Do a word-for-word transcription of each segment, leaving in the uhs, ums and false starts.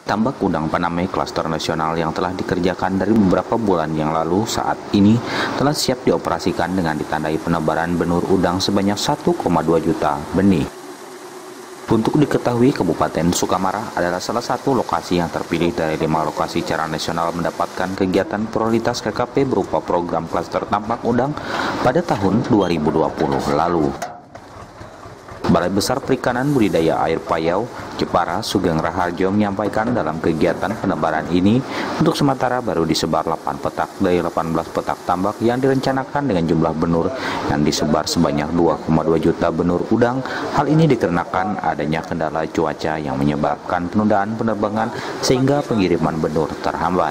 Tambak udang Paname klaster nasional yang telah dikerjakan dari beberapa bulan yang lalu saat ini telah siap dioperasikan dengan ditandai penebaran benur udang sebanyak satu koma dua juta benih. Untuk diketahui, Kabupaten Sukamarah adalah salah satu lokasi yang terpilih dari lima lokasi secara nasional mendapatkan kegiatan prioritas K K P berupa program klaster tambak udang pada tahun dua ribu dua puluh lalu. Balai Besar Perikanan Budidaya Air Payau, Jepara, Sugeng Raharjo menyampaikan dalam kegiatan penebaran ini untuk sementara baru disebar delapan petak dari delapan belas petak tambak yang direncanakan dengan jumlah benur yang disebar sebanyak dua koma dua juta benur udang. Hal ini dikarenakan adanya kendala cuaca yang menyebabkan penundaan penerbangan sehingga pengiriman benur terhambat.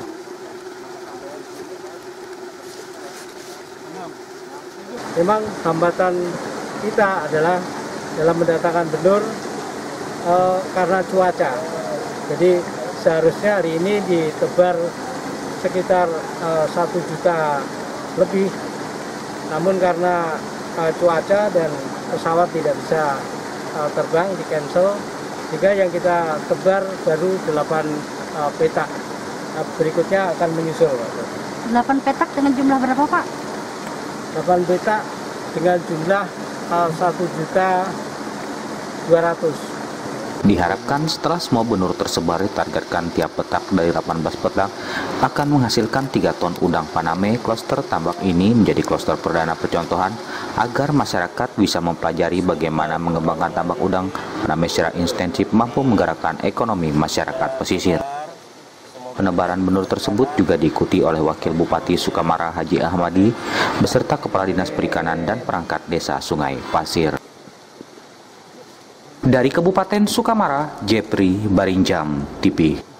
Memang hambatan kita adalah dalam mendatangkan benur e, karena cuaca. Jadi seharusnya hari ini ditebar sekitar satu juta lebih, namun karena e, cuaca dan pesawat tidak bisa e, terbang, di cancel, sehingga yang kita tebar baru delapan e, petak. Nah, berikutnya akan menyusul. delapan petak dengan jumlah berapa, Pak? delapan petak dengan jumlah satu juta dua ratus. Diharapkan setelah semua benur tersebar ditargetkan tiap petak dari delapan belas petak akan menghasilkan tiga ton udang Paname. Klaster tambak ini menjadi klaster perdana percontohan agar masyarakat bisa mempelajari bagaimana mengembangkan tambak udang Paname secara intensif mampu menggerakkan ekonomi masyarakat pesisir. Penebaran benur tersebut juga diikuti oleh Wakil Bupati Sukamarah Haji Ahmadi beserta Kepala Dinas Perikanan dan perangkat Desa Sungai Pasir. Dari Kabupaten Sukamarah, Jepri Barinjam T V.